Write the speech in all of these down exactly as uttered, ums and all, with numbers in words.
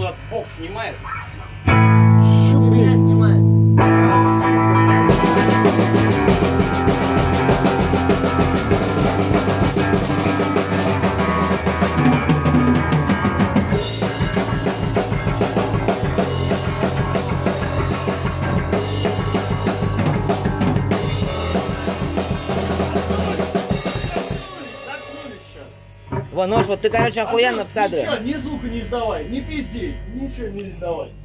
куда-то в бок снимает. Что меня снимает? Во, нож, вот ты, короче, охуенно в кадре. Ничего, ни звука не издавай, не пизди, ничего не издавай.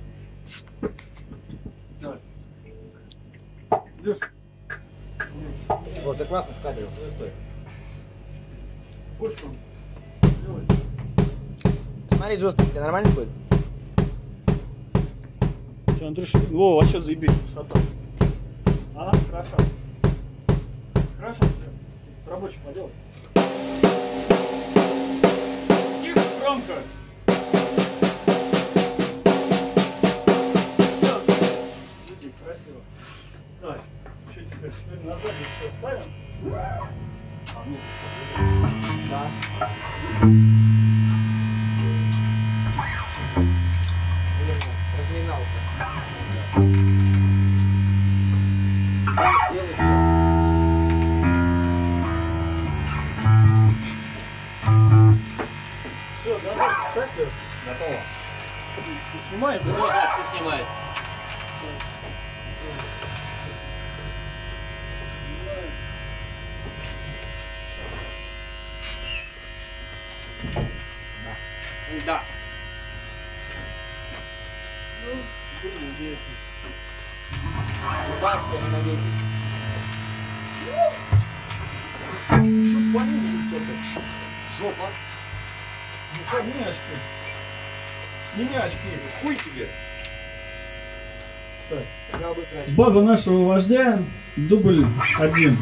Давай. Лёш. Вот, ты классно в кадре, вот стой. Почку. Делай. Смотри, Джостин, тебе нормально будет? Че, Андрюш, о, вообще заебись, высота. А, хорошо. Хорошо, все. Рабочий поделай. Тихо, громко. Все, заебись, красиво. Так, что теперь? Теперь на задницу все ставим. А, ну, Да. Разминалка. Делай все. все, назад ставь ее. Готово. Ты снимаешь, Да, да? да, все снимает. Да. Ну, будем надеяться. Да, что не надейтесь. Что фамилия у тебя? Жопа. Ну, сними очки. Сними очки. Хуй тебе. Так. Снял быстро очки. Баба нашего вождя, дубль один.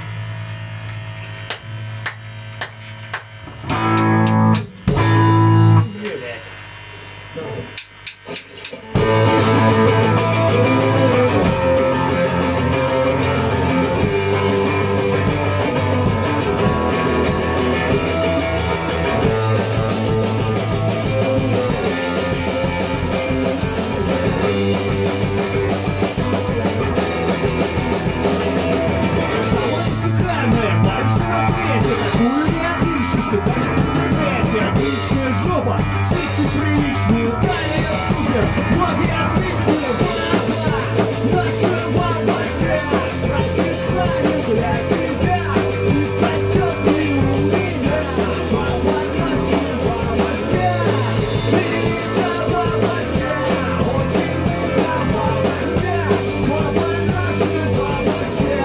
Шикарная, так что на свете такую не отыщешь, что даже в интернете отличная жопа, сиськи приличные, талия супер, ноги отличные, вот она, наша бабочка, просыхает для тебя, и сосет не у меня, баба наша бабочка, велика бабочка, очень велика бабочка, баба наша бабочка.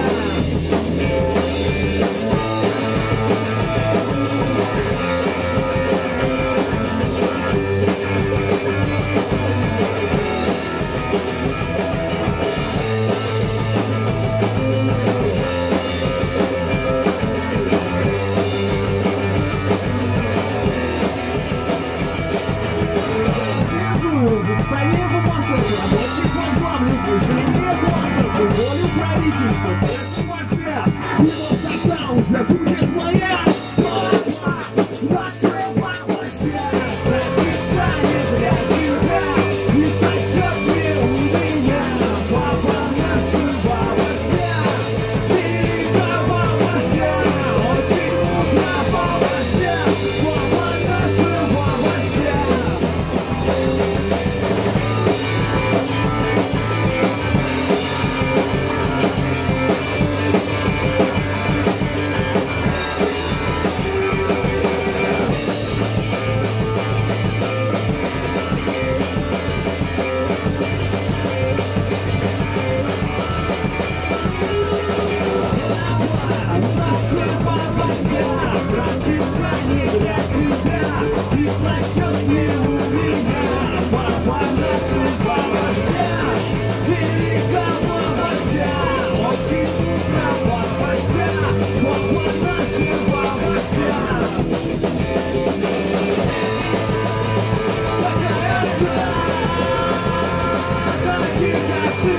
Внизу, в столе в массах рабочих возглавлен движение классов и волю правительства сверху вождя. И вот тогда уже будет моя слава, наша бабочка, расписание для тебя, и сосет не у меня, баба наша бабочка, велика бабочка, очень умна бабочка, баба наша бабочка. Наша бабочка, просится не для тебя, и сосет не у меня, баба наша бабочка, велика бабочка, очень умна бабочка, баба наша бабочка. Такая такие как ты,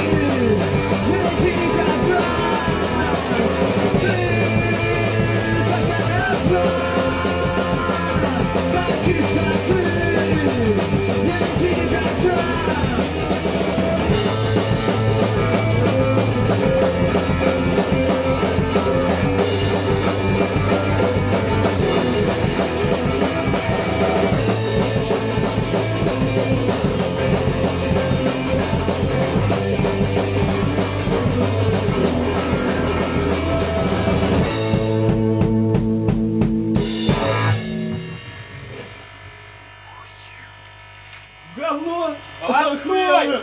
никогда. Таких, как ты, Все. Отстой!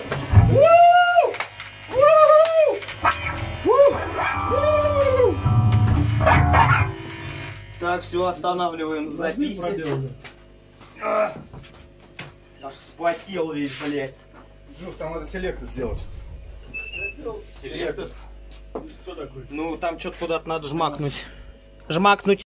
Так, все, останавливаем запись. Аж вспотел весь, блядь. Джуз, там надо селектор сделать. Селектор. Кто такой? Ну, там что-то куда-то надо жмакнуть. Жмакнуть.